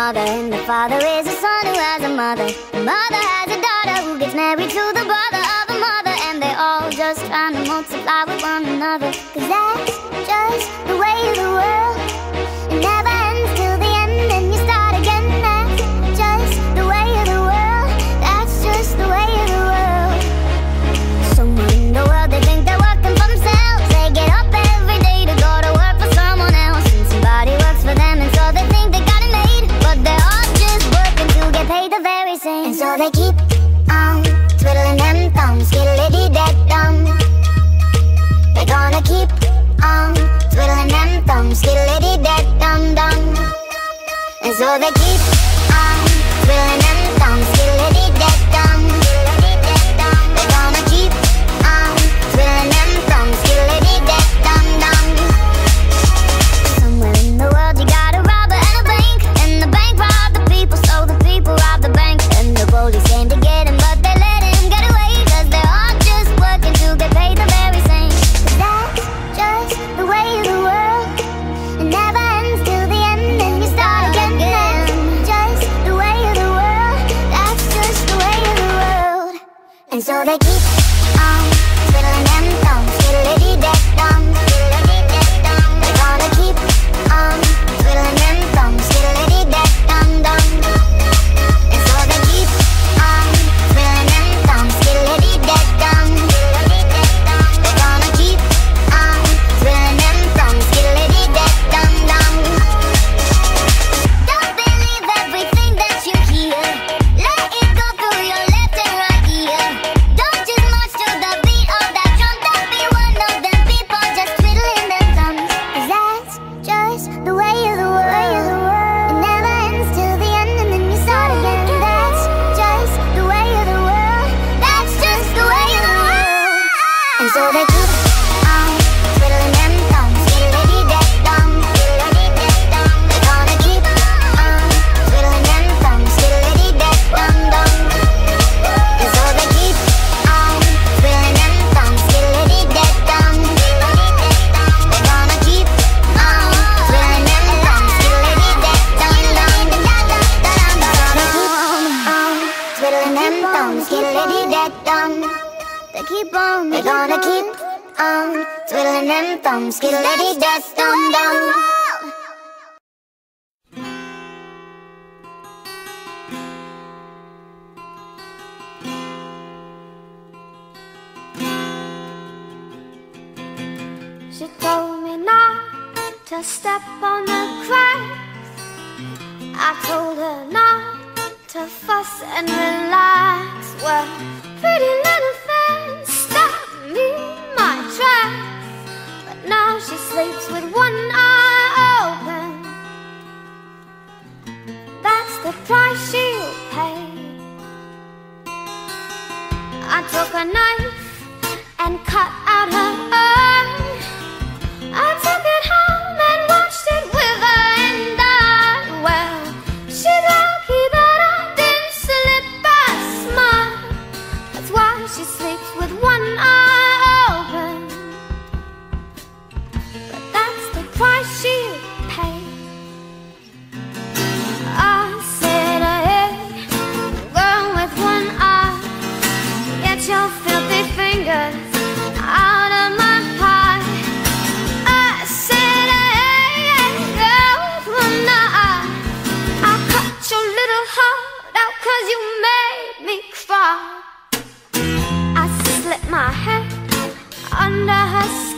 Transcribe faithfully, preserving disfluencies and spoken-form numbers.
mother, and the father is a son who has a mother. The mother has a daughter who gets married to the brother of a mother, and they all just trying to multiply with one another. Cause that's just the way of the world. It never ends till the end and you start again. That's just the way of the world. That's just the way of the world. Somewhere in the world they think they're working for themselves. They get up every day to go to work for someone else, and somebody works for them, and so they think they got it made. But they're all just working to get paid the very same. And so they keep on twiddling them thumbs, skiddly-dee-dee-dum. They're gonna keep on twiddling them thumbs, skiddly-dee-dee-dum-dum. And so they keep on twiddling them thumbs, skiddly-dee-dee-dum. They're gonna keep on twiddling them thumbs, skiddly-dee-dee-dum-dum. Somewhere in the world you got a robber and a bank, and the bank robbed the people, so the people robbed the bank. And the police came to get him, but they let him get away, cause they're all just working to get paid the very same. Cause that's just the way of the world. It never ends till the end and you start again. That's just the way of the world. That's just the way of the world. And so they keep on twiddling them thumbs, skiddly-dee-dee-dum. They're gonna keep on twiddling them thumbs, skiddly-dee-dee-dum-dum. And so they keep on twiddling them thumbs, skiddly-dee-dee-dum. They're gonna keep on twiddling them thumbs, skiddly-dee-dee-dum-dum. Don't believe everything that you hear. Let it go through your left and right ear. Don't just march to the beat of that drum. Don't be one of them people just twiddling them thumbs. Cause that's just the way of the world. It never ends till the end and then you start again. That's just the way of the world. That's just the way of the world. And so they keep on twiddling them thumbs, skiddly-dee-dee-dum. They're gonna keep on twiddling them thumbs, skiddly-dee-dee-dum-dum. And so they keep on twiddling them thumbs, skiddly-dee-dee-dum. They're gonna keep on twiddling them thumbs, skiddly-dee-dee-dum-dum. Twiddling them thumbs, skiddly-dee-dee-dum. They keep on, they're gonna keep on twiddling them thumbs, skiddly-dee-dee-dum-dum. She told me not to step on the cracks. I told her not to fuss and relax. Well, pretty little thing stopped me in my tracks. But now she sleeps with one eye open. That's the price she'll pay. I took a knife and cut out her eye. I took it home and watched it wither and die. Well, she's lucky that I didn't slip a smile. That's why she sleeps with one eye open. But that's the price she'll pay. I said, hey, girl with one eye, get your filthy fingers out of my pie. I said, hey, hey, girl with one eye, I cut your little heart out cause you made me cry. I slipped my head under her